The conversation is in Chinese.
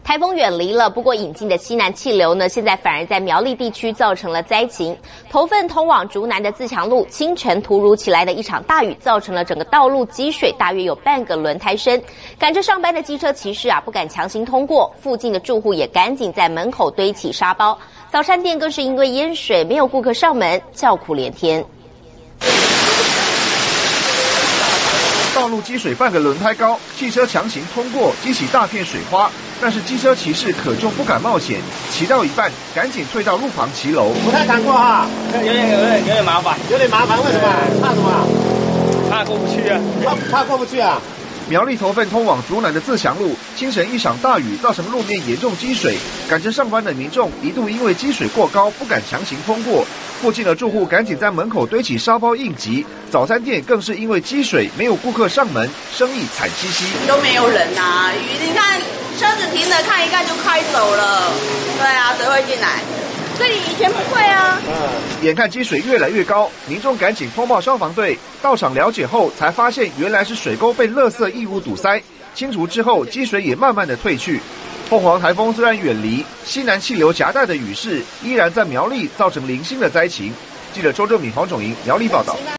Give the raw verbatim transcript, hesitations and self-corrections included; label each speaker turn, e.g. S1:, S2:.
S1: 台风远离了，不过引进的西南气流呢，现在反而在苗栗地区造成了灾情。头份通往竹南的自强路，清晨突如其来的一场大雨，造成了整个道路积水，大约有半个轮胎深。赶着上班的机车骑士啊，不敢强行通过，附近的住户也赶紧在门口堆起沙包。早餐店更是因为淹水，没有顾客上门，叫苦连天。
S2: 道路积水半个轮胎高，汽车强行通过，激起大片水花。但是机车骑士可就不敢冒险，骑到一半赶紧退到路旁骑楼。
S3: 不太敢过哈，
S4: 有点有点有点麻烦，
S3: 有点麻烦，为什么？怕什么？
S4: 怕过不去啊！
S3: 怕怕过不去啊！
S2: 苗栗头份通往竹南的自强路，清晨一场大雨造成路面严重积水，赶着上班的民众一度因为积水过高不敢强行通过，附近的住户赶紧在门口堆起沙包应急，早餐店更是因为积水没有顾客上门，生意惨兮兮。
S5: 都没有人啊，雨你看车子停了看一看就开走了，对啊，谁会进来？这里以前不会啊。
S2: 嗯，眼看积水越来越高，民众赶紧通报消防队，到场了解后才发现原来是水沟被垃圾异物堵塞，清除之后积水也慢慢的退去。凤凰台风虽然远离，西南气流夹带的雨势依然在苗栗造成零星的灾情。记者周正敏、黄种莹苗栗报道。